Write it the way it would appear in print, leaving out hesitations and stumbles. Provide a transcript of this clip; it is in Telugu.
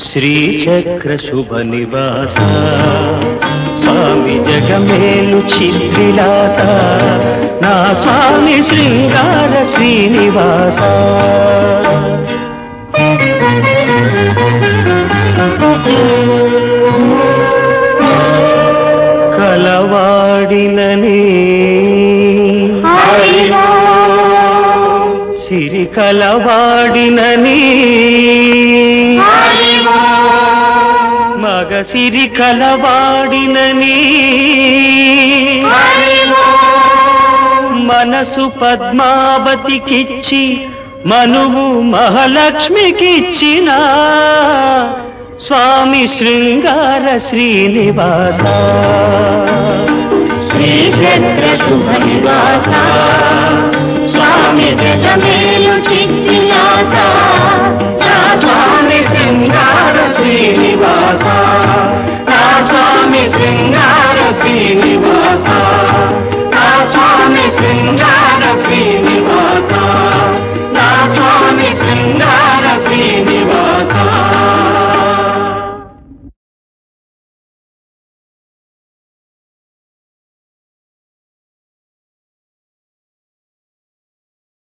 శ్రీచక్ర శుభ నివాస స్వామి జగమేలు చిద్విలాస నా స్వామి శృంగార శ్రీనివాస కలవాడిననే సిరి కలవాడినని మగ సిరి కలవాడినని మనసు పద్మావతికిచ్చి మనువు మహాలక్ష్మికిచ్చిన స్వామి శృంగార శ్రీనివాస శ్రీచక్ర శుభ నివాస స్వామి జగమేలు చిద్విలాస నా స్వామి శృంగార శ్రీనివాస నా స్వామి శృంగార శ్రీనివాస నా స్వామి శృంగార శ్రీనివాస